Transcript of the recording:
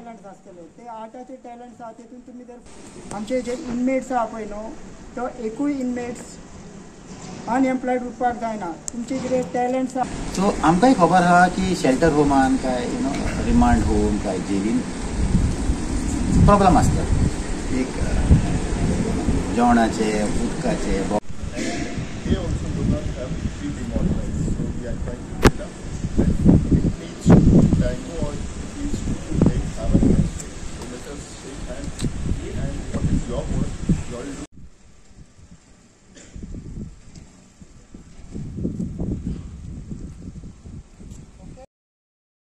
टॅलंट्स आसतले ते आर्टाचे टॅलंट्स आहा तितून तुमी जर आमचे जे इनमेट्स आहा पळय न्हू तो एकूय इनमेट्स अनएम्प्लॉयड उरपाक जायना तुमचे कितें टॅलंट्स आहा. सो आमकांय खबर आहा की शेल्टर होमान काय रिमांड होम काय जेलीन प्रॉब्लेम आसता एक जेवणाचे उदकाचे. They also do not have pre-demonetized, so we are quite